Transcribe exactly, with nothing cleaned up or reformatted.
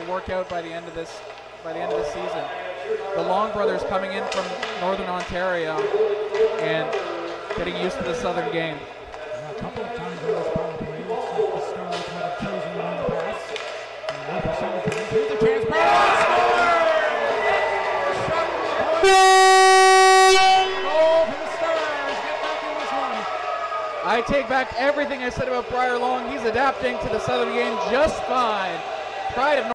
work out by the end of this by the end of the season. The Long brothers coming in from Northern Ontario and getting used to the Southern game. Yeah, a couple of times on this power play, it's like the Stars might have chosen to run the pass. And one percent of the time, here's the chance. Briir Long Goal for the Stars. Get back in this one. I take back everything I said about Briir Long. He's adapting to the Southern game just fine. Pride of